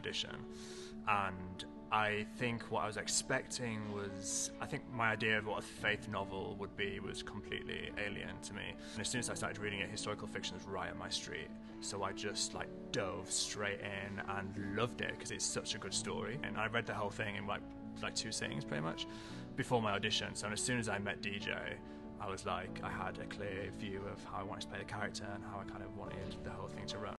audition, and I think what I was expecting was, I think my idea of what a faith novel would be was completely alien to me. And as soon as I started reading it, historical fiction was right up my street. So I just like dove straight in and loved it because it's such a good story. And I read the whole thing in like 2 sittings pretty much before my audition. So as soon as I met DJ, I was like, I had a clear view of how I wanted to play the character and how I kind of wanted the whole thing to run.